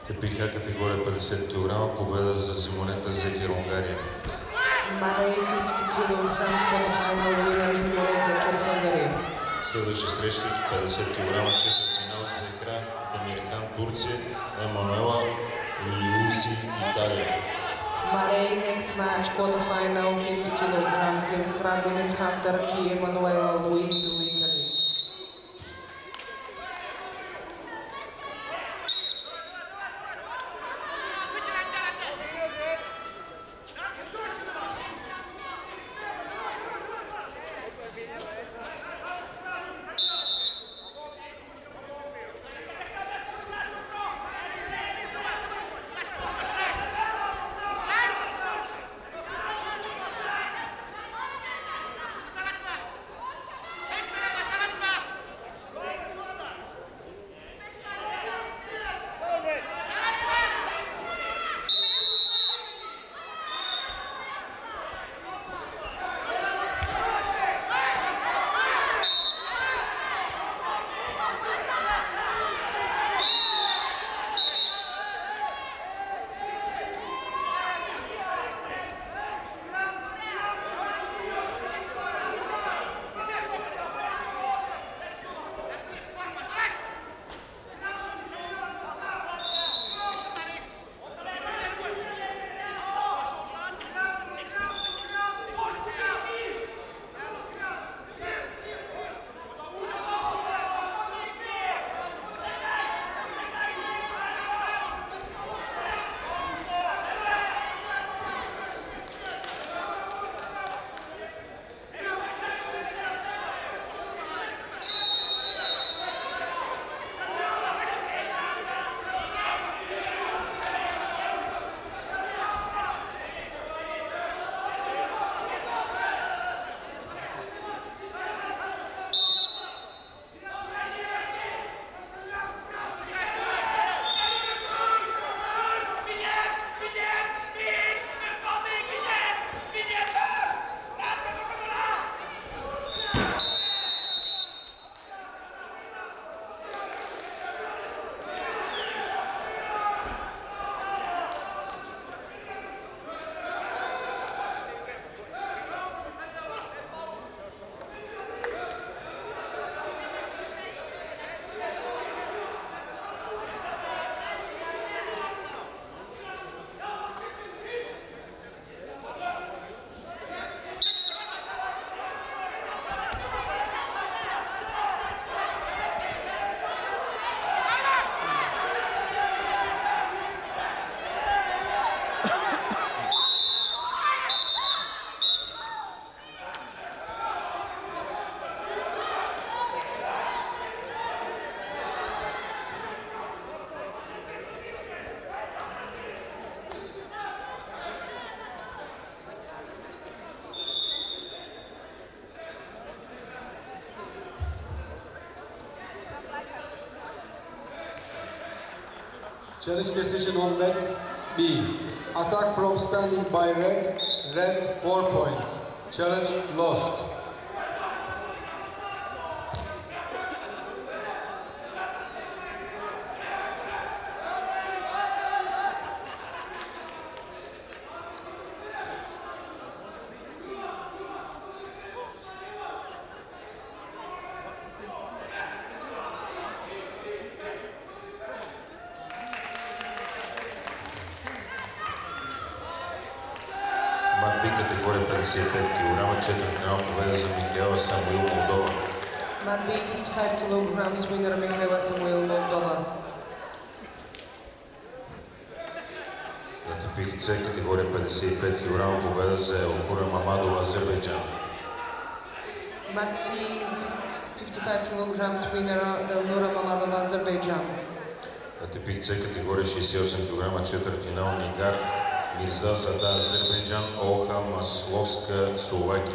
Тепиха категория 50 кг, победа за Зимонета Зекер, Унгария. Марей 50 kg quarterfinal winner Zimonet Zeker, Hungary. Следващи срещи 50 кг, четвъртфинал Зехра Демирхан, Турция, Емануела Лиузи, Италия. Marei next match quarterfinal 50 kg Zefra Demirhan, Turkey, Emanuela Louise, Italy. Challenge decision on mat B. Attack from standing by red. Red 4 points. Challenge lost. Матби категория 55 кг, четвъртфинал победа за Михаела Самуил, Молдова. Matbi 55 kg winner Michaela Samuel, Moldova. За тепих С категория 55 кг, победа за Елкура Мамадова, Азербайджан. Mat C 55 kg winner Elnura Mamadova, Azerbaijan. За тепих С категория 68 кг, четвъртфинал Нигар Мирза Сада, Азербайджан, Олха Масловска, Словакия.